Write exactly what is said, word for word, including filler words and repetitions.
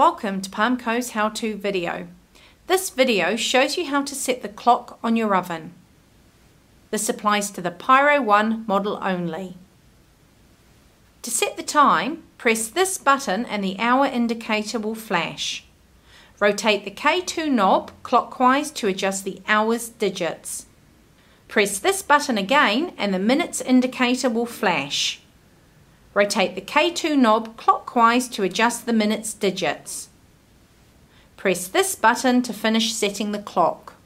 Welcome to Parmco's how-to video. This video shows you how to set the clock on your oven. This applies to the PYRO one model only. To set the time, press this button and the hour indicator will flash. Rotate the K two knob clockwise to adjust the hours digits. Press this button again and the minutes indicator will flash. Rotate the K two knob clockwise to adjust the minutes digits. Press this button to finish setting the clock.